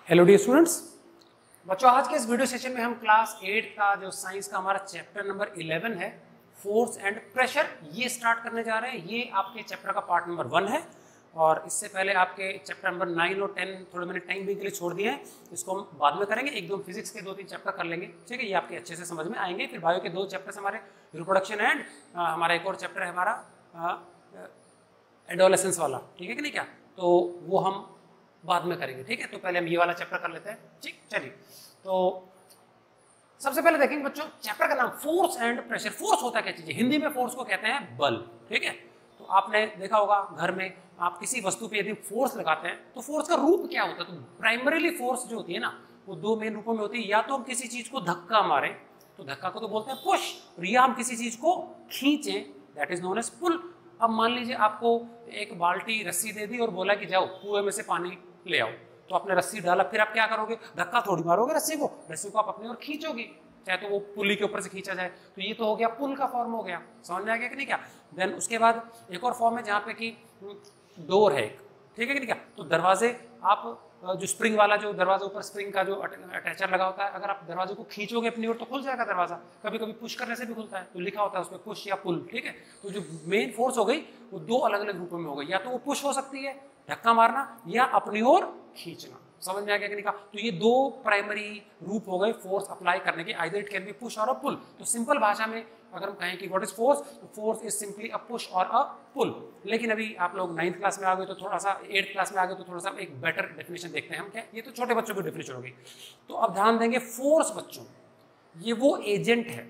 Hello dear students, बच्चों आज के इस वीडियो सेशन में हम क्लास 8 का जो साइंस का हमारा चैप्टर नंबर 11 है फोर्स एंड प्रेशर, ये स्टार्ट करने जा रहे हैं। ये आपके चैप्टर का पार्ट नंबर 1 है और इससे पहले आपके चैप्टर नंबर 9 और 10 थोड़े मैंने टाइम भी के लिए छोड़ दिए हैं। इसको हम बाद में करेंगे, एक दो फिजिक्स के 2-3 चैप्टर कर लेंगे, ठीक है। ये आपके अच्छे से समझ में आएंगे। फिर बायो के 2 चैप्टर्स हमारे रिप्रोडक्शन एंड हमारा एक और चैप्टर है हमारा एडोलेसेंस वाला, ठीक है कि नहीं क्या, तो वो हम बाद में करेंगे, ठीक है। तो पहले हम ये वाला चैप्टर कर लेते हैं, ठीक। चलिए, तो सबसे पहले देखेंगे बच्चों चैप्टर का नाम फोर्स एंड प्रेशर। फोर्स होता क्या चीज है? हिंदी में फोर्स को कहते हैं बल, ठीक है। तो आपने देखा होगा घर में आप किसी वस्तु पे यदि फोर्स लगाते हैं तो फोर्स का रूप क्या होता है? तो प्राइमरीली फोर्स जो होती है ना, वो 2 मेन रूपों में होती है। या तो हम किसी चीज को धक्का मारें तो धक्का को तो बोलते हैं पुश, और या हम किसी चीज को खींचें, that is known as pull. अब मान लीजिए आपको एक बाल्टी रस्सी दे दी और बोला कि जाओ कुएं में से पानी ले आओ, तो आपने रस्सी डाला, फिर आप क्या करोगे? धक्का थोड़ी मारोगे रस्सी को आप अपनी ओर खींचोगे, चाहे तो वो पुली के ऊपर से खींचा जाए। तो ये तो हो गया पुल का फॉर्म हो गया, समझ में आ गया कि नहीं क्या। देन उसके बाद एक और फॉर्म है जहाँ पे कि डोर है एक, ठीक है कि नहीं क्या। तो दरवाजे आप जो स्प्रिंग वाला जो दरवाजे ऊपर स्प्रिंग का जो अटैचर लगा होता है, अगर आप दरवाजे को खींचोगे अपनी ओर तो खुल जाएगा दरवाजा। कभी कभी पुश करने से भी खुलता है, तो लिखा होता है उसमें पुश या पुल, ठीक है। तो जो मेन फोर्स हो गई वो 2 अलग अलग रूपों में हो गई, या तो वो पुश हो सकती है धक्का मारना, या अपनी ओर खींचना। समझ में आ गया कि नहीं कहा। तो ये 2 प्राइमरी रूप हो गए फोर्स अप्लाई करने के, either it can be push or a पुल। तो सिंपल भाषा में अगर हम कहें कि व्हाट इज फोर्स, तो force is simply a push or a पुल। लेकिन अभी आप लोग 9th क्लास में आ गए तो थोड़ा सा, 8th क्लास में आ गए तो थोड़ा सा एक बेटर डेफिनेशन देखते हैं हम। क्या ये तो छोटे बच्चों की डेफिनेशन होगी। तो अब ध्यान देंगे, फोर्स बच्चों ये वो एजेंट है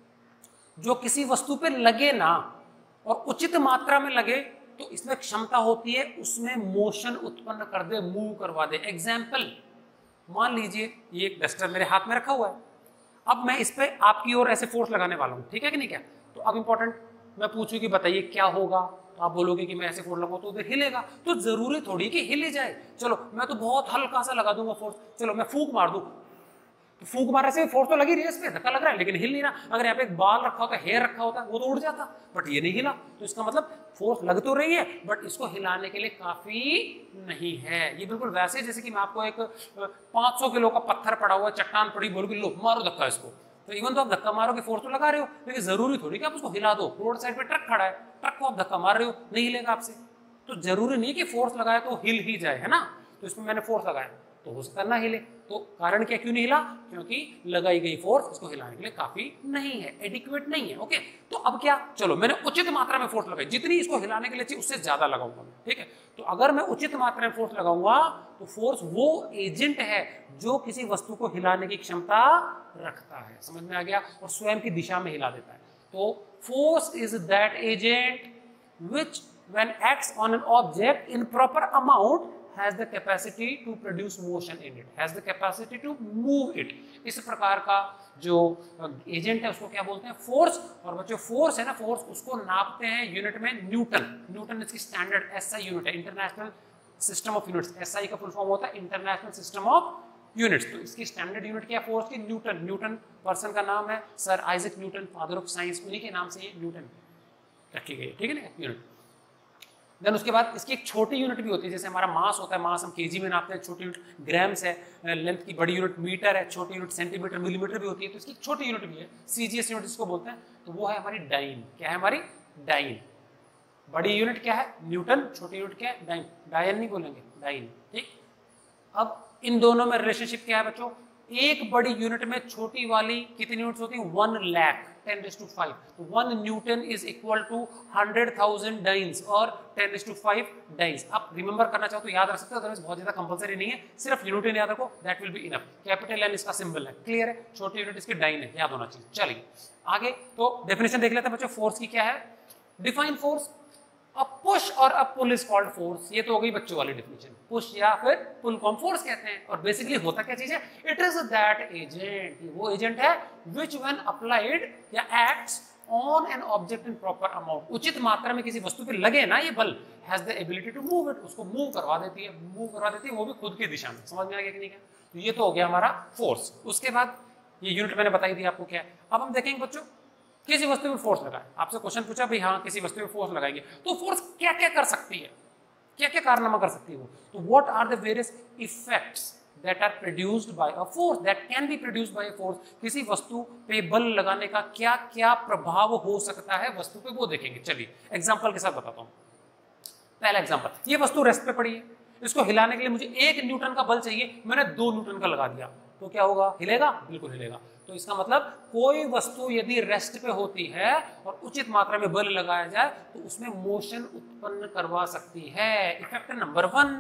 जो किसी वस्तु पे लगे ना और उचित मात्रा में लगे तो इसमें क्षमता होती है उसमें मोशन उत्पन्न कर दे, मूव करवा दे। एग्जाम्पल, मान लीजिए ये एक डस्टर मेरे हाथ में रखा हुआ है, अब मैं इस पे आपकी ओर ऐसे फोर्स लगाने वाला हूँ, ठीक है कि नहीं क्या। तो अब इंपॉर्टेंट, मैं पूछूं कि बताइए क्या होगा, तो आप बोलोगे कि मैं ऐसे फोर्स लगाऊं तो उधर हिलेगा। तो जरूरी थोड़ी कि हिल जाए। चलो मैं तो बहुत हल्का सा लगा दूंगा फोर्स, चलो मैं फूंक मार दूं, तो फूंक मारने से फोर्स तो लगी रही है, इस पे धक्का लग रहा है लेकिन हिल नहीं रहा। अगर यहाँ पे एक बाल रखा होता, हेयर रखा होता, वो तो उड़ जाता, बट ये नहीं हिला। तो इसका मतलब फोर्स लग तो रही है बट इसको हिलाने के लिए काफी नहीं है। ये बिल्कुल वैसे जैसे कि मैं आपको एक 500 किलो का पत्थर पड़ा हुआ, चट्टान पड़ी, बोल के लो मारो धक्का इसको, तो इवन तो आप धक्का मारोगे फोर्स तो लगा रहे हो, लेकिन जरूरी थोड़ी कि आप उसको हिला दो। रोड साइड पे ट्रक खड़ा है, ट्रक को आप धक्का मार रहे हो, नहीं हिलेगा आपसे। तो जरूरी नहीं कि फोर्स लगाया तो हिल ही जाए, है ना। तो इसमें मैंने फोर्स लगाया तो हो सकता है ना हिले। तो कारण क्या, क्यों नहीं हिला? क्योंकि लगाई गई फोर्स इसको हिलाने के लिए काफी नहीं है, एडिक्वेट नहीं है। ओके, तो अब क्या, चलो मैंने उचित मात्रा में फोर्स लगाई, जितनी इसको हिलाने के लिए चाहिए उससे ज्यादा लगाऊंगा मैं, ठीक है। तो अगर मैं उचित मात्रा में फोर्स लगाऊंगा तो फोर्स वो एजेंट है जो किसी वस्तु को हिलाने की क्षमता रखता है, समझ में आ गया, और स्वयं की दिशा में हिला देता है। तो force is that agent which when acts on an object in proper amount has the capacity to produce motion in it, has the capacity to move it। इस प्रकार का जो एजेंट है उसको क्या बोलते हैं? फोर्स। और बच्चों फोर्स है ना, फोर्स उसको नापते हैं यूनिट में न्यूटन। न्यूटन इसकी स्टैंडर्ड एसआई यूनिट है, international system of units. SI का फुल फॉर्म होता है इंटरनेशनल सिस्टम ऑफ यूनिट्स। तो इसकी स्टैंडर्ड यूनिट क्या है फोर्स की? न्यूटन। न्यूटन पर्सन का नाम है sir Isaac Newton, father of science, उन्हीं के नाम से ये न्यूटन रखी गई है, ठीक है ना, यूनिट। देन उसके बाद इसकी एक छोटी यूनिट भी होती है, जैसे हमारा मास होता है, मास हम केजी में नापते हैं, छोटी यूनिट ग्राम्स है, लेंथ की बड़ी यूनिट मीटर है, छोटी यूनिट सेंटीमीटर मिलीमीटर भी होती है। तो इसकी छोटी यूनिट भी है, सीजीएस यूनिट जिसको बोलते हैं, तो वो है हमारी डाइन। क्या है हमारी? डाइन। बड़ी यूनिट क्या है? न्यूटन। छोटी यूनिट क्या है? डाइन। डायन नहीं बोलेंगे, डाइन, ठीक। अब इन दोनों में रिलेशनशिप क्या है बच्चों? एक बड़ी यूनिट में छोटी वाली कितनी यूनिट्स होती है? 1 लाख 10⁵। तो 1 newton is equal to 100,000 dynes और 10⁵ डाइन्स। आप रिमेंबर करना चाहो तो याद रख सकते हो, अदरवाइज बहुत ज्यादा कंपलसरी नहीं है, सिर्फ यूनिट याद रखो, that will be enough. Capital N इसका सिंबल है, क्लियर है। छोटी यूनिट इसकी डाइन है, याद होना चाहिए। चलिए आगे, तो डेफिनेशन देख लेते हैं बच्चों फोर्स की क्या है। Define force, a push or a pull is called force. ये तो हो गई बच्चों वाली डेफिनेशन। पुश या फिर पुल को हम फोर्स कहते हैं। और बेसिकली होता क्या चीज है? इट इज दैट एजेंट, वो एजेंट है विच व्हेन अप्लाइड या acts on an object in proper amount, उचित मात्रा में किसी वस्तु पे लगे ना ये बल, has the ability to move it, उसको मूव करवा देती है, मूव करवा देती है, वो भी खुद की दिशा में। समझ में आ गया कि नहीं? तो ये तो हो गया हमारा फोर्स। उसके बाद ये यूनिट मैंने बताई थी आपको क्या है। अब हम देखेंगे बच्चों किसी वस्तु में फोर्स लगाए, आपसे क्वेश्चन पूछा भाई हाँ किसी वस्तु में फोर्स लगाएंगे तो फोर्स क्या क्या कर सकती है, क्या क्या कारनामा कर सकती है वो। तो what are the various effects that are produced by a force, that can be produced by a force. किसी वस्तु पे बल लगाने का क्या क्या प्रभाव हो सकता है वस्तु पे, वो देखेंगे। चलिए एग्जांपल के साथ बताता हूँ। पहला एग्जांपल, ये वस्तु रेस्ट पे पड़ी है, इसको हिलाने के लिए मुझे 1 न्यूटन का बल चाहिए, मैंने 2 न्यूटन का लगा दिया, तो क्या होगा? हिलेगा? बिल्कुल हिलेगा। तो इसका मतलब कोई वस्तु यदि रेस्ट पे होती है और उचित मात्रा में बल लगाया जाए तो उसमें मोशन उत्पन्न करवा सकती है। Effect number 1,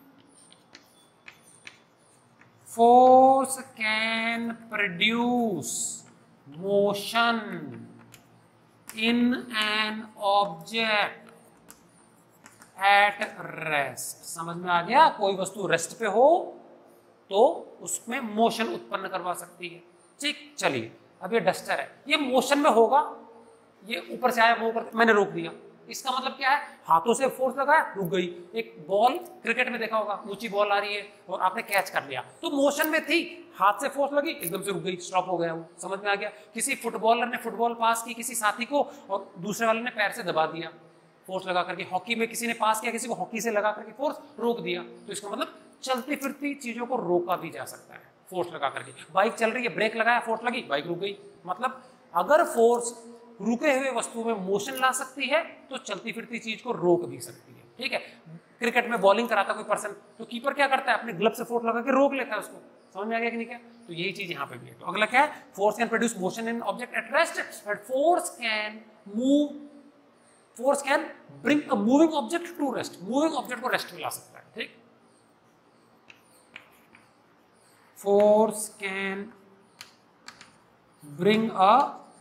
force can produce motion in an object at rest। समझ में आ गया? कोई वस्तु रेस्ट पे हो तो उसमें मोशन उत्पन्न करवा सकती है। ठीक, चलिए अब ये डस्टर है, ये मोशन में होगा, ये ऊपर से आया, वो मैंने रोक दिया, इसका मतलब क्या है? हाथों से फोर्स लगाया, रुक गई। एक बॉल क्रिकेट में देखा होगा, ऊंची बॉल आ रही है और आपने कैच कर लिया, तो मोशन में थी, हाथ से फोर्स लगी, एकदम से रुक गई, स्टॉप हो गया वो। समझ में आ गया? किसी फुटबॉलर ने फुटबॉल पास की किसी साथी को और दूसरे वाले ने पैर से दबा दिया फोर्स लगा करके। हॉकी में किसी ने पास किया किसी को, हॉकी से लगा करके फोर्स रोक दिया, तो इसका मतलब चलती फिरती चीजों को रोका भी जा सकता है फोर्स लगा करके। बाइक चल रही है, ब्रेक लगाया, फोर्स लगी, बाइक रुक गई। मतलब अगर फोर्स रुके हुए वस्तु में मोशन ला सकती है तो चलती फिरती चीज को रोक भी सकती है। ठीक है, क्रिकेट में बॉलिंग कराता कोई पर्सन, तो कीपर क्या करता है? अपने ग्लव से फोर्स लगा के रोक लेता है उसको। समझ में आ गया कि नहीं? क्या तो यही चीज यहाँ पे भी है। तो अगला क्या है? Force can produce motion in object at rest and force can bring a moving object to rest. Moving object को रेस्ट में ला सकता है। ठीक, force can bring a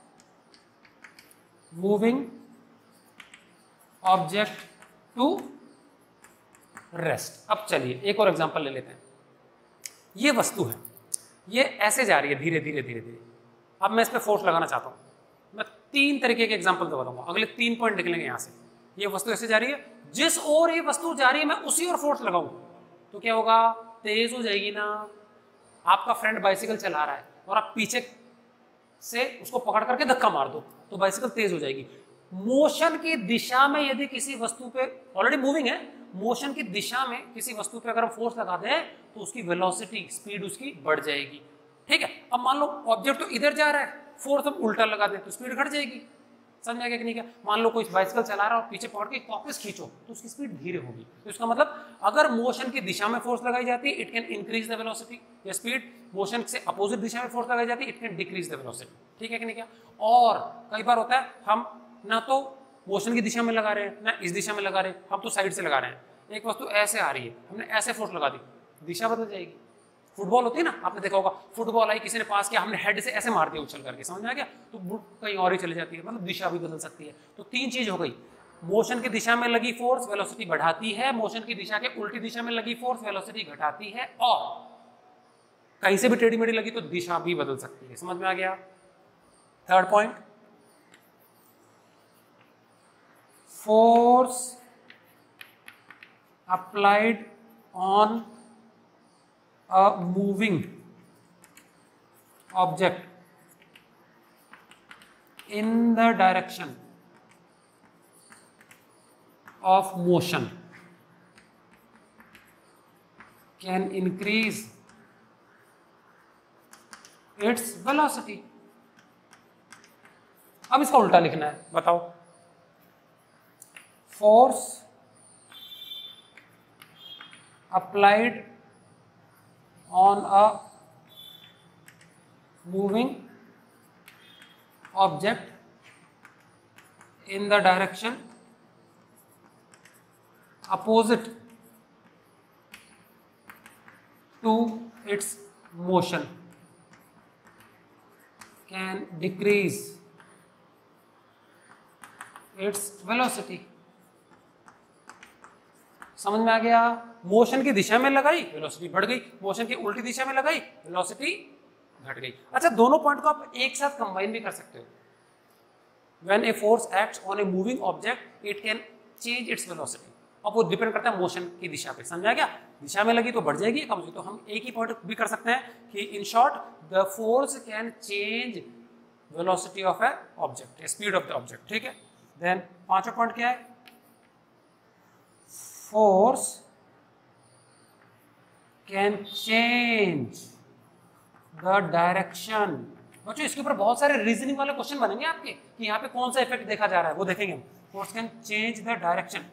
moving object to rest. अब चलिए एक और एग्जांपल ले लेते हैं। ये वस्तु है, ये ऐसे जा रही है धीरे धीरे धीरे धीरे। अब मैं इस पे फोर्स लगाना चाहता हूं, मैं 3 तरीके के एग्जांपल बताऊंगा, अगले 3 पॉइंट निकलेंगे यहां से। ये वस्तु ऐसे जा रही है, जिस ओर ये वस्तु जा रही है मैं उसी ओर फोर्स लगाऊं तो क्या होगा? तेज हो जाएगी ना। आपका फ्रेंड बाइसिकल चला रहा है और आप पीछे से उसको पकड़ करके धक्का मार दो तो बाइसिकल तेज हो जाएगी। मोशन की दिशा में यदि किसी वस्तु पे, ऑलरेडी मूविंग है, मोशन की दिशा में किसी वस्तु पे अगर हम फोर्स लगा दें तो उसकी वेलोसिटी, स्पीड उसकी बढ़ जाएगी। ठीक है, अब मान लो ऑब्जेक्ट तो इधर जा रहा है, फोर्स हम उल्टा लगा दें तो स्पीड घट जाएगी। समझ आएगा कि नहीं? क्या मान लो कोई बाइसिकल चला रहा है और पीछे पकड़ के वापस खींचो तो उसकी स्पीड धीरे होगी। तो इसका मतलब अगर मोशन की दिशा में फोर्स लगाई जाती है it can increase the velocity, या स्पीड मोशन से अपोजिट दिशा में फोर्स लगाई जाती है it can decrease the velocity. ठीक है कि नहीं? क्या और कई बार होता है हम ना तो मोशन की दिशा में लगा रहे हैं ना इस दिशा में लगा रहे हैं, हम तो साइड से लगा रहे हैं। एक वस्तु ऐसे आ रही है, हमने ऐसे फोर्स लगा दी, दिशा बदल जाएगी। फुटबॉल होती है ना, आपने देखा होगा, फुटबॉल आई, किसी ने पास किया, हमने हेड से ऐसे मार दिया उछल करके, समझ में आ गया? तो कहीं और ही चली जाती है, मतलब दिशा भी बदल सकती है। तो 3 चीज हो गई, मोशन की दिशा में लगी फोर्स वेलोसिटी बढ़ाती है, मोशन की दिशा के उल्टी दिशा में लगी फोर्स वेलोसिटी घटाती है, और कहीं से भी टेढ़ी मेढ़ी लगी तो दिशा भी बदल सकती है। समझ में आ गया? Third point, force applied on a moving object in the direction of motion can increase its velocity। अब इसका उल्टा लिखना है, बताओ। Force applied on a moving object in the direction opposite to its motion can decrease its velocity। समझ में आ गया? मोशन की दिशा में लगाई वेलोसिटी बढ़ गई, मोशन की उल्टी दिशा में लगाई वेलोसिटी घट गई। अच्छा, दोनों पॉइंट को आप एक साथ कंबाइन भी कर सकते हो। When a force acts on a moving object it can change its velocity. अब वो डिपेंड करता है मोशन की दिशा पे। समझा क्या? दिशा में लगी तो बढ़ जाएगी, कम होगी। तो हम एक ही पॉइंट भी कर सकते हैं कि in short the force can change velocity of a object, speed of the object. ठीक है, देन पांचवा पॉइंट क्या है? Force can change the direction. बच्चों इसके ऊपर बहुत सारे रीजनिंग वाले क्वेश्चन बनेंगे आपके कि यहाँ पे कौन सा इफेक्ट देखा जा रहा है, वो देखेंगे हम। Force can change the direction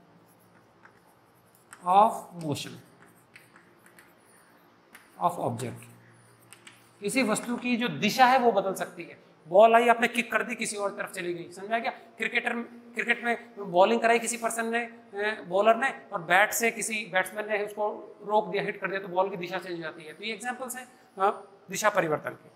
of motion of object. किसी वस्तु की जो दिशा है वो बदल सकती है। बॉल आई, आपने किक कर दी, किसी और तरफ चली गई, समझा क्या? क्रिकेट में बॉलिंग कराई किसी पर्सन ने, बॉलर ने, और बैट से किसी बैट्समैन ने उसको रोक दिया, हिट कर दिया, तो बॉल की दिशा चेंज हो जाती है। तो ये एग्जांपल्स हैं दिशा परिवर्तन के।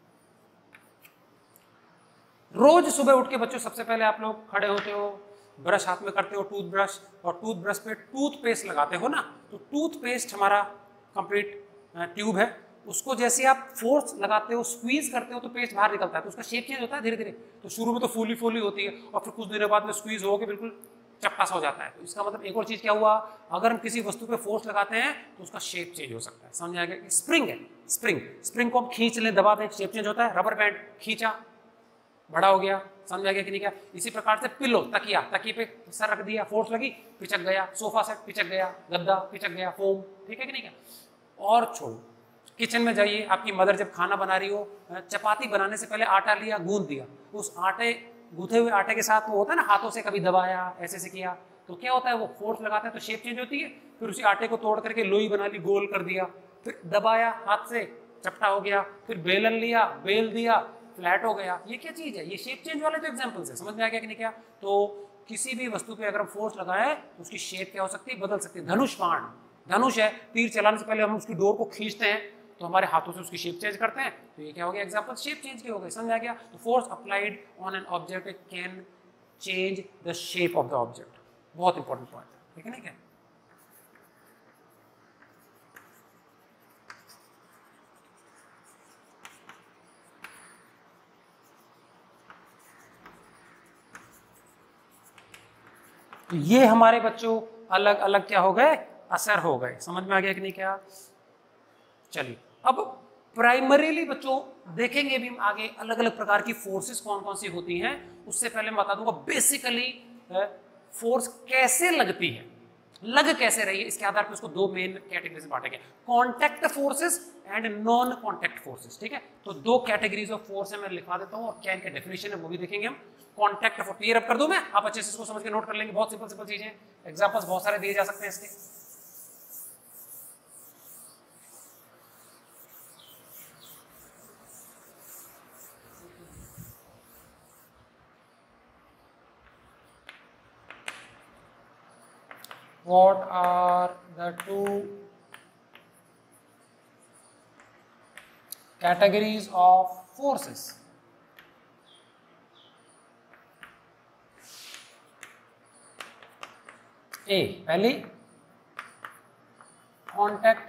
रोज सुबह उठ के बच्चों सबसे पहले आप लोग खड़े होते हो, ब्रश हाथ में करते हो, टूथब्रश, और टूथब्रश पे टूथपेस्ट लगाते हो ना। तो टूथपेस्ट हमारा कंप्लीट ट्यूब है, उसको जैसे आप फोर्स लगाते हो, स्क्वीज करते हो, तो पेस्ट बाहर निकलता है, तो उसका शेप चेंज होता है धीरे धीरे। तो शुरू में तो फूली फूली होती है, और फिर कुछ दिनों बाद में स्क्वीज होकर बिल्कुल चपटा सा हो जाता है। तो इसका मतलब एक और चीज क्या हुआ, अगर हम किसी वस्तु पे फोर्स लगाते हैं तो उसका शेप चेंज हो सकता है। समझ आएगा? स्प्रिंग है, स्प्रिंग को हम खींच लें, दबा दें, शेप चेंज होता है। रबर बैंड खींचा, बड़ा हो गया, समझ आ गया कि नहीं क्या? इसी प्रकार से पिलो, तकिए पे सर रख दिया, फोर्स लगी, पिचक गया, सोफा सेट पिचक गया, गद्दा पिचक गया, फोम, ठीक है कि नहीं क्या? और छोड़ो, किचन में जाइए, आपकी मदर जब खाना बना रही हो, चपाती बनाने से पहले आटा लिया, गूंद दिया, उस आटे गूंथे हुए आटे के साथ वो होता है ना, हाथों से कभी दबाया, ऐसे से किया, तो क्या होता है, वो फोर्स लगाता है तो शेप चेंज होती है। फिर उसी आटे को तोड़ करके लोई बना ली, गोल कर दिया, फिर दबाया हाथ से, चपटा हो गया, फिर बेलन लिया, बेल दिया, फ्लैट हो गया। ये क्या चीज है? ये शेप चेंज वाले तो एग्जांपल्स है। समझ में आ गया कि नहीं क्या? तो किसी भी वस्तु पे अगर हम फोर्स लगाए तो उसकी शेप क्या हो सकती है, बदल सकती है। धनुष बाण, धनुष है, तीर चलाने से पहले हम उसकी डोर को खींचते हैं तो हमारे हाथों से उसकी शेप चेंज करते हैं, तो ये क्या हो गया? एग्जांपल शेप चेंज के हो गए। समझ आ गया? तो force applied on an object can change the shape of the object. बहुत इंपॉर्टेंट पॉइंट है, ठीक है ना? क्या तो ये हमारे बच्चों अलग अलग क्या हो गए? असर हो गए। समझ में आ गया कि नहीं क्या? चलिए अब प्राइमरीली बच्चों देखेंगे भी हम आगे अलग अलग प्रकार की फोर्सेस कौन कौन सी होती हैं। उससे पहले मैं बता दूंगा बेसिकली फोर्स कैसे लगती है, लग कैसे रही है, इसके आधार पर उसको दो मेन कैटेगरीज में बांटेंगे, contact forces and non contact forces. ठीक है, तो दो कैटेगरीज ऑफ फोर्स है, मैं लिखवा देता हूं, और क्या इनका डेफिनेशन है वो भी देखेंगे हम। कॉन्टैक्ट फोर्स क्लियर अब कर दूं मैं, आप अच्छे से इसको समझ के नोट कर लेंगे। बहुत सिंपल सिंपल चीजें, एग्जांपल्स बहुत सारे दिए जा सकते हैं इसके। What are the two categories of forces? A, पहली कॉन्टैक्ट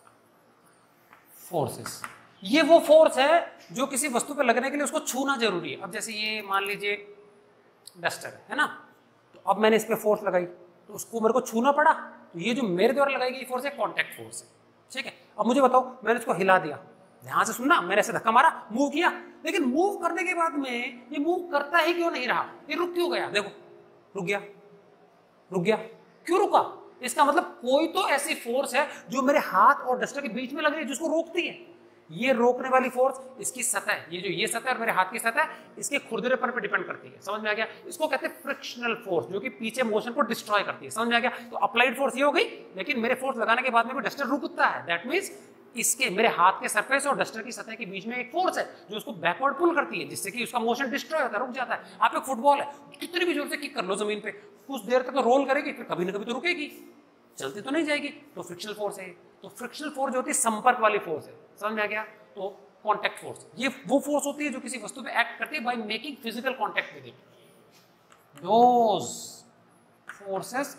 फोर्सेस। ये वो फोर्स है जो किसी वस्तु पर लगने के लिए उसको छूना जरूरी है। अब जैसे ये मान लीजिए डस्टर है ना, तो अब मैंने इस पे फोर्स लगाई तो उसको मेरे को छूना पड़ा, तो ये जो मेरे द्वारा लगाई गई फोर्स है कॉन्टैक्ट फोर्स है। ठीक है, अब मुझे बताओ, मैंने इसको हिला दिया, ध्यान से सुनना, मैंने ऐसे धक्का मारा, मूव किया, लेकिन मूव करने के बाद में ये मूव करता ही क्यों नहीं रहा, ये रुक क्यों गया? देखो रुक गया, रुक गया, क्यों रुका? इसका मतलब कोई तो ऐसी फोर्स है जो मेरे हाथ और डस्टर के बीच में लग रही है जिसको रोकती है। ये रोकने वाली फोर्स इसकी सतह, ये जो ये सतह और मेरे हाथ की सतह, इसके खुरदरेपन पर डिपेंड करती है। समझ में आ गया? इसको कहते हैं फ्रिक्शनल फोर्स, जो कि पीछे मोशन को डिस्ट्रॉय करती है। समझ में आ गया? तो अप्लाइड फोर्स ये हो गई, लेकिन मेरे फोर्स लगाने के बाद में भी डस्टर रुकता है। दैट मींस इसके मेरे हाथ के सरफेस और डस्टर की सतह के बीच में एक फोर्स है जो उसको बैकवर्ड पुल करती है, जिससे कि उसका मोशन डिस्ट्रॉय होता है, रुक जाता है। आप एक फुटबॉल है, कितनी भी जोर से किक कर लो जमीन पे, कुछ देर तक तो रोल करेगी, फिर कभी ना कभी तो रुकेगी, चलती तो नहीं जाएगी। तो फ्रिक्शनल फोर्स है। तो फ्रिक्शनल फोर्स जो होती है संपर्क वाली फोर्स है। समझ में आ गया? तो कॉन्टैक्ट फोर्स ये वो फोर्स होती है जो किसी वस्तु पे एक्ट करती है by making physical contact with it. Those forces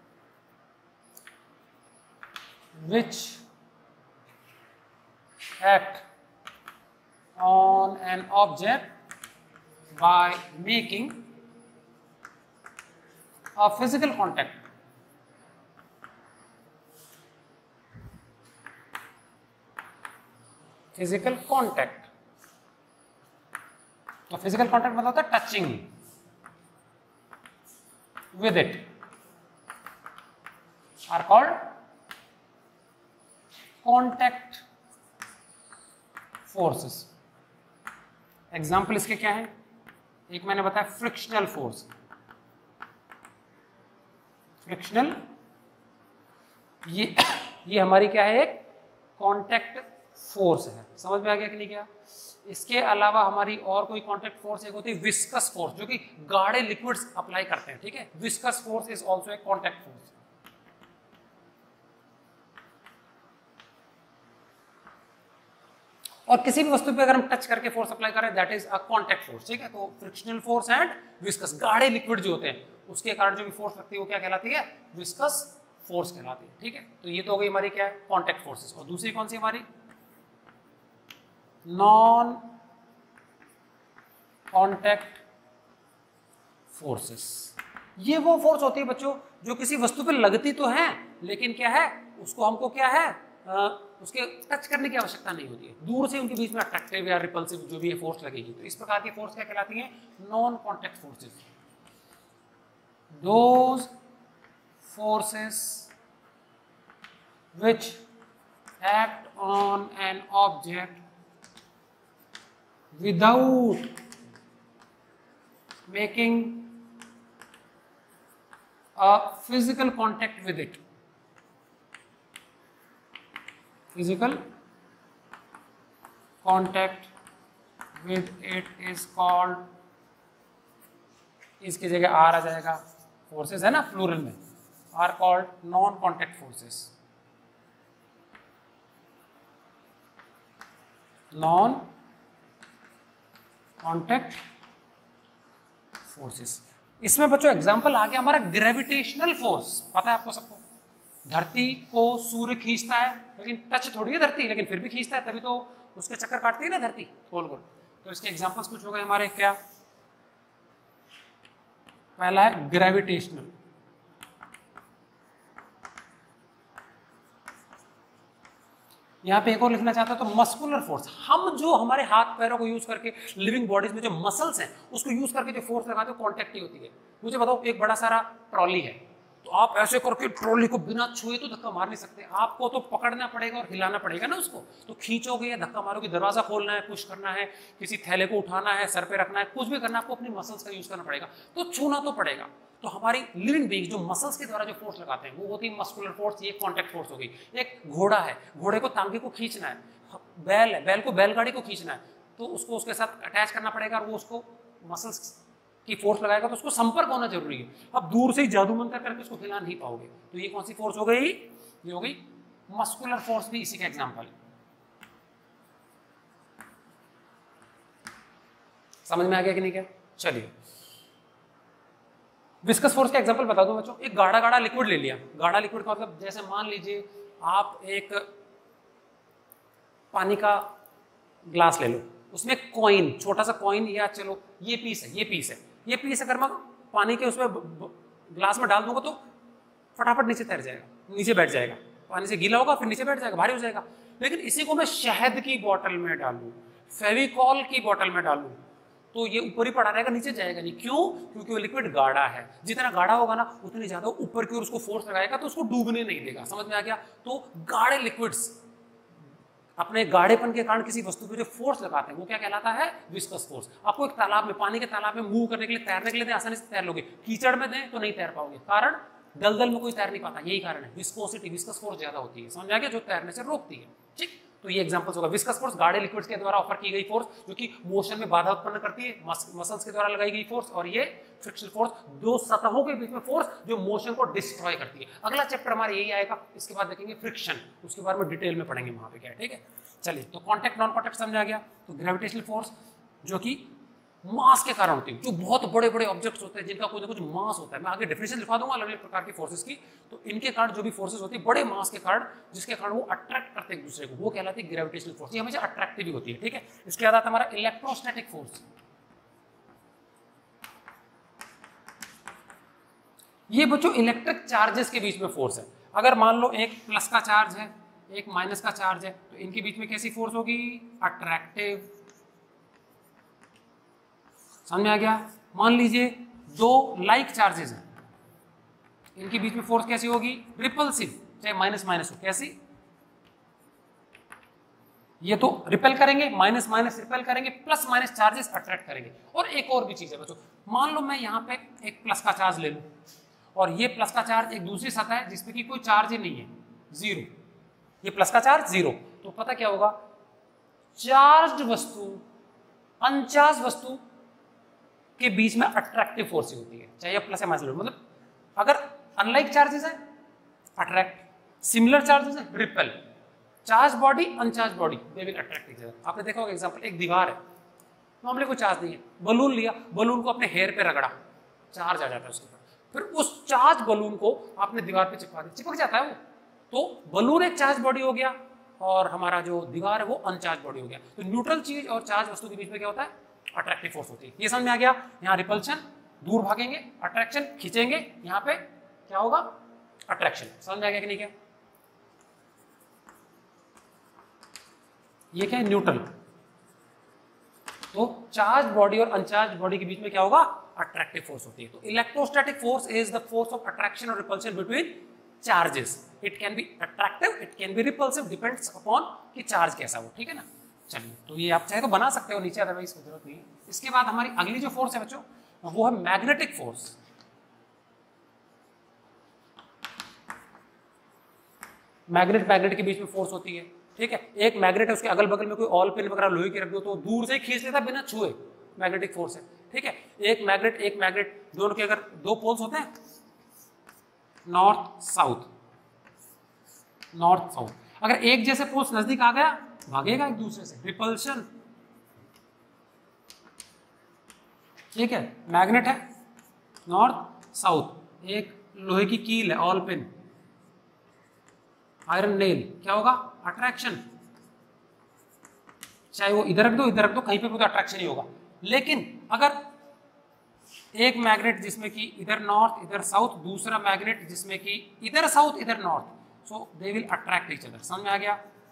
which act on an object by making a physical contact. Physical contact, तो फिजिकल कॉन्टैक्ट मतलब होता है touching with it, are called contact forces. Example इसके क्या है, एक मैंने बताया फ्रिक्शनल फोर्स, फ्रिक्शनल, ये हमारी क्या है, एक कॉन्टैक्ट फोर्स है। समझ में आ गया कि नहीं? क्या इसके अलावा हमारी और कोई कॉन्टैक्ट फोर्स एक होती है विस्कस फोर्स, जो कि गाढ़े लिक्विड्स अप्लाई करते हैं, ठीक है। Viscous force is also a contact force. और किसी भी वस्तु पे अगर हम टच करके फोर्स अप्लाई करें, that is a contact force, ठीक है। तो फ्रिक्शनल फोर्स एंड विस्कस, गाढ़े लिक्विड जो होते हैं उसके कारण जो भी फोर्स लगती है वो क्या कहलाती है, विस्कस फोर्स कहलाती है, ठीक है। तो ये तो हो गई हमारी क्या है, कॉन्टैक्ट फोर्सेस। और दूसरी कौन सी हमारी, नॉन कॉन्टैक्ट फोर्सेस। ये वो फोर्स होती है बच्चों जो किसी वस्तु पे लगती तो है, लेकिन क्या है, उसको हमको क्या है, उसके टच करने की आवश्यकता नहीं होती है, दूर से उनके बीच में अट्रैक्टिव या रिपल्सिव जो भी है फोर्स लगेगी। तो इस प्रकार की फोर्स क्या कहलाती है, non contact forces. Those forces which act on an object without making a physical contact with it. Physical contact with it is called, इसकी जगह आर आ जाएगा, फोर्सेस है ना प्लूरल में, are called non contact forces. Non contact forces. इसमें बच्चों example आ गया हमारा ग्रेविटेशनल फोर्स। पता है आपको सबको, धरती को सूर्य खींचता है, लेकिन टच थोड़ी है धरती, लेकिन फिर भी खींचता है, तभी तो उसके चक्कर काटती है ना धरती गोल गोल। तो इसके एग्जांपल्स कुछ हो गए हमारे, क्या, पहला है ग्रेविटेशनल, यहाँ पे एक और लिखना चाहता हूं तो मस्कुलर फोर्स। हम जो हमारे हाथ पैरों को यूज करके लिविंग बॉडीज में जो मसल्स हैं उसको यूज करके जो फोर्स लगाते हैं कॉन्टैक्ट ही होती है। मुझे बताओ, एक बड़ा सारा ट्रॉली है, तो आप ऐसे करके ट्रॉली को बिना छुए तो धक्का मार नहीं सकते, आपको तो पकड़ना पड़ेगा और हिलाना पड़ेगा ना उसको। तो खींचोगे या धक्का मारोगे, दरवाजा खोलना है, पुश करना है, किसी थैले को उठाना है, सर पे रखना है, कुछ भी करना है, आपको अपनी मसल्स का यूज करना पड़ेगा, तो छूना तो पड़ेगा। तो हमारी लिविंग बीइंग जो मसल्स के द्वारा जो फोर्स लगाते हैं वो होती है मस्कुलर फोर्स, ये कॉन्टैक्ट फोर्स हो गई। एक घोड़ा है, घोड़े को तांगे को खींचना है, बैल है, बैल को बैलगाड़ी को खींचना है, तो उसको उसके साथ अटैच करना पड़ेगा और वो उसको मसल्स की फोर्स लगाएगा, तो उसको संपर्क होना जरूरी है। अब दूर से ही जादू मंत्र करके उसको हिला नहीं पाओगे। तो ये कौन सी फोर्स हो गई, ये हो गई मस्कुलर फोर्स, भी इसी का एग्जांपल है। समझ में आ गया कि नहीं? क्या, चलिए विस्कस फोर्स का एग्जांपल बता दूं बच्चों। एक गाढ़ा गाढ़ा लिक्विड ले लिया, गाढ़ा लिक्विड का मतलब जैसे मान लीजिए आप एक पानी का ग्लास ले लो, उसमें कॉइन, छोटा सा कॉइन, या चलो ये पीस है, ये पीस अगर मैं पानी के उसमें ग्लास में डाल दूंगा तो फटाफट नीचे तैर जाएगा, नीचे बैठ जाएगा, पानी से गीला होगा फिर नीचे बैठ जाएगा, भारी हो जाएगा। लेकिन इसी को मैं शहद की बोतल में डालूं, फेविकॉल की बोतल में डालूं, तो ये ऊपर ही पड़ा रहेगा, नीचे जाएगा नहीं। क्यों? क्योंकि वो लिक्विड गाढ़ा है। जितना गाढ़ा होगा ना उतनी ज्यादा ऊपर की ओर उसको फोर्स लगाएगा, तो उसको डूबने नहीं देगा। समझ में आ गया? तो गाढ़े लिक्विड्स अपने गाढ़ेपन के कारण किसी वस्तु पे जो फोर्स लगाते हैं वो क्या कहलाता है, विस्कस फोर्स। आपको एक तालाब में, पानी के तालाब में मूव करने के लिए, तैरने के लिए आसानी से तैर लोगे, कीचड़ में दें तो नहीं तैर पाओगे, कारण दलदल में कोई तैर नहीं पाता, यही कारण है, विस्कोसिटी, विस्कस फोर्स ज्यादा होती है। समझ आ गया? जो तैरने से रोकती है। ठीक, तो ये एग्जांपल्स होगा। विस्कस फोर्स गाढ़े लिक्विड्स के द्वारा ऑफर की गई फोर्स जो कि मोशन में बाधा उत्पन्न करती है, मसल्स के द्वारा लगाई गई फोर्स। और ये फ्रिक्शनल फोर्स, दो सतहों के बीच में फोर्स जो मोशन को डिस्ट्रॉय करती है। अगला चैप्टर हमारा यही आएगा, इसके बाद देखेंगे फ्रिक्शन, उसके बारे में डिटेल में पढ़ेंगे वहां पे क्या है। ठीक है, चलिए, तो कॉन्टैक्ट नॉन कॉन्टैक्ट समझ आ गया। तो ग्रेविटेशनल फोर्स जो कि मास के कारण होती है, जो बहुत बड़े बड़े ऑब्जेक्ट्स होते हैं जिनका कुछ ना कुछ मास होता है, मैं आगे डेफिनेशन लिखा दूंगा अलग अलग प्रकार की फोर्सेस की, तो इनके कारण जो भी फोर्सेस होती है बड़े मास के कारण, जिसके कारण वो अट्रैक्ट करते हैं एक दूसरे को, वो कहलाती है ग्रेविटेशनल फोर्स। ये हमेशा अट्रैक्टिव ही होती है। ठीक है, इसके बाद आता है हमारा इलेक्ट्रोस्टैटिक फोर्स। ये बच्चों इलेक्ट्रिक चार्जेस के बीच में फोर्स है। अगर मान लो एक प्लस का चार्ज है, एक माइनस का चार्ज है, तो इनके बीच में कैसी फोर्स होगी, अट्रैक्टिव। समझ में आ गया? मान लीजिए दो लाइक चार्जेस हैं, इनके बीच में फोर्स कैसी होगी, रिपल्सिव, चाहे माइनस माइनस हो, कैसी, ये तो रिपेल करेंगे, माइनस माइनस रिपेल करेंगे, प्लस माइनस चार्जेस अट्रैक्ट करेंगे। और एक और भी चीज है बच्चों, मान लो मैं यहाँ पे एक प्लस का चार्ज ले लूं और ये प्लस का चार्ज एक दूसरी सतह है जिसपे कि कोई चार्ज ही नहीं है, जीरो, ये प्लस का चार्ज जीरो, तो पता क्या होगा, चार्ज वस्तु अनचार्ज वस्तु के बीच में अट्रैक्टिव फोर्स होती है, चाहे प्लस या माइनस, मतलब अगर अनलाइक चार्जेस है अट्रैक्ट, सिमिलर चार्जेस है repel, charge body uncharge body they will attract each other. आपने देखा होगा एग्जांपल, एक दीवार है, मामले कोई चार्ज नहीं है, बलून लिया, बलून को अपने हेयर पे रगड़ा, चार्ज आ जाता है उसके ऊपर, फिर उस चार्ज बलून को आपने दीवार पे चिपका दिया, चिपक जाता है वो, तो बलून एक चार्ज बॉडी हो गया और हमारा जो दीवार है वो अनचार्ज बॉडी हो गया। तो न्यूट्रल चीज और चार्ज वस्तु के बीच में क्या होता है, अट्रैक्टिव फोर्स होती है। ये समझ में आ गया, यहाँ रिपल्शन दूर भागेंगे, अट्रैक्शन खींचेंगे, यहाँ पे क्या होगा, अट्रैक्शन। समझ में आ गया कि नहीं? क्या ये क्या है, न्यूट्रल, तो चार्ज बॉडी और अनचार्ज बॉडी के बीच में क्या होगा, अट्रैक्टिव फोर्स होती है। तो electrostatic force is the force of attraction और repulsion between charges. It can be attractive, it can be repulsive, depends upon कि चार्ज कैसा हो, ठीक है ना। चलिए, तो ये आप चाहे तो बना सकते हो नीचे, अदरवाइज कोई जरूरत नहीं है। इसके बाद हमारी अगली जो फोर्स है बच्चों, वो है मैग्नेटिक फोर्स। मैग्नेट के बीच में फोर्स होती है, ठीक है। एक मैग्नेट है, उसके अगल बगल में कोई ऑल पिन वगैरह लोहे की रख दो तो दूर से ही खींच लेता बिना छुए, मैग्नेटिक फोर्स है, ठीक है। एक मैग्नेट दोनों के अगर दो पोल्स होते हैं, नॉर्थ साउथ, अगर एक जैसे पोल्स नजदीक आ गया, भागेगा एक दूसरे से, रिपल्शन, ठीक है। मैग्नेट है नॉर्थ साउथ, एक लोहे की कील है, ऑल पिन, आयरन नेल, क्या होगा, अट्रैक्शन, चाहे वो इधर रख दो कहीं पे भी तो अट्रैक्शन ही होगा। लेकिन अगर एक मैग्नेट जिसमें कि इधर नॉर्थ इधर साउथ, दूसरा मैग्नेट जिसमें कि इधर साउथ इधर north, so they will attract each other. समझ में आ गया?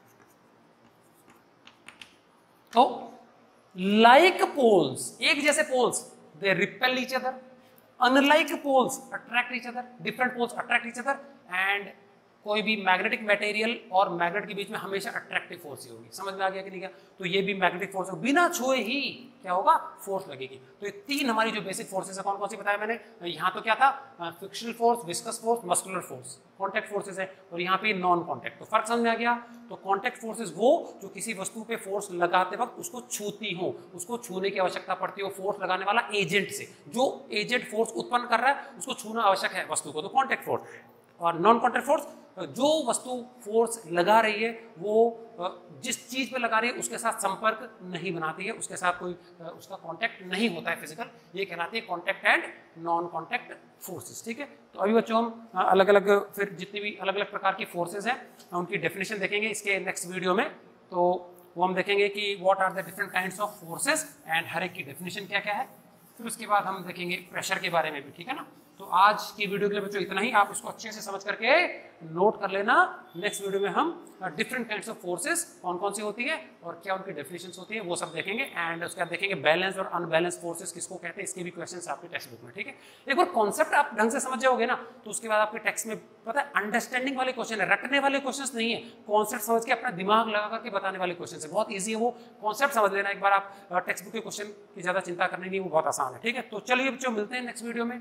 तो लाइक पोल्स, एक जैसे poles, they repel each other, unlike poles attract each other, different poles attract each other, and कोई भी मैग्नेटिक मटेरियल और मैग्नेट के बीच में हमेशा अट्रैक्टिव फोर्स ही होगी। समझ में आ गया कि नहीं? क्या तो ये भी मैग्नेटिक फोर्स है, बिना छुए ही क्या होगा, फोर्स लगेगी। तो ये तीन हमारी जो बेसिक फोर्सेस है, कौन कौन सी बताया मैंने? यहाँ तो क्या था, frictional force, viscous force, muscular force, contact forces है, और यहाँ पे नॉन कॉन्टैक्ट। तो फर्क समझ में आ गया? तो कॉन्टैक्ट फोर्सेस वो जो किसी वस्तु पे फोर्स लगाते वक्त उसको छूती हो, उसको छूने की आवश्यकता पड़ती हो फोर्स लगाने वाला एजेंट से, जो एजेंट फोर्स उत्पन्न कर रहा है उसको छूना आवश्यक है वस्तु को, तो कॉन्टैक्ट फोर्स। और नॉन कॉन्टैक्ट फोर्स, जो वस्तु फोर्स लगा रही है वो जिस चीज पे लगा रही है उसके साथ संपर्क नहीं बनाती है, उसके साथ कोई उसका कांटेक्ट नहीं होता है फिजिकल, ये कहलाती है contact and non contact forces, ठीक है। तो अभी बच्चों हम अलग अलग फिर जितनी भी अलग अलग प्रकार की फोर्सेस हैं उनकी डेफिनेशन देखेंगे इसके नेक्स्ट वीडियो में। तो वो हम देखेंगे कि what are the different kinds of forces and हर एक की डेफिनेशन क्या क्या है। फिर उसके बाद हम देखेंगे प्रेशर के बारे में भी, ठीक है ना। तो आज की वीडियो के लिए बच्चों इतना ही, आप इसको अच्छे से समझ करके नोट कर लेना। नेक्स्ट वीडियो में हम डिफरेंट काइंड्स ऑफ फोर्सेस कौन कौन सी होती है और क्या उनकी डेफिनेशंस होती है वो सब देखेंगे। एंड उसके बाद देखेंगे बैलेंस और अनबैलेंस फोर्सेस किसको कहते हैं, इसके भी क्वेश्चंस आपके टेक्स्ट बुक में, ठीक है। एक बार कॉन्सेप्ट आप ढंग से समझ जाओगे ना तो उसके बाद आपके टेक्स्ट में पता है अंडरस्टैंडिंग वाले क्वेश्चन है, रटने वाले क्वेश्चन नहीं है, कॉन्सेप्ट समझ के अपना दिमाग लगा करके बताने वाले क्वेश्चन है। बहुत ईजी है वो, कॉन्सेप्ट समझ लेना एक बार आप, टेक्स्ट बुक के क्वेश्चन की ज्यादा चिंता करनी नहीं, वो बहुत आसान है, ठीक है। तो चलिए बच्चों मिलते हैं नेक्स्ट वीडियो में।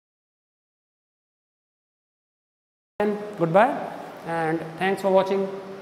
Goodbye and thanks for watching.